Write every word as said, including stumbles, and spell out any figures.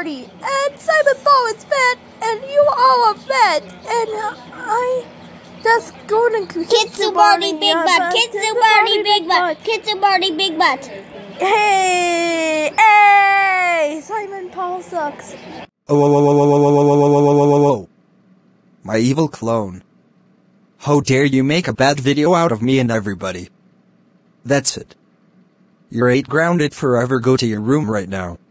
Party, and Simon Bowen's fat, and you all are fat, and uh, I just going to Kitsu Party Big Butt, Kitsu Party Big Butt, Kitsu Party Big Butt. Hey, hey, Simon Paul sucks. Oh, whoa, whoa, whoa, whoa, whoa, whoa, whoa, whoa, whoa, whoa, whoa. My evil clone. How dare you make a bad video out of me and everybody. That's it. You're eight grounded forever. Go to your room right now.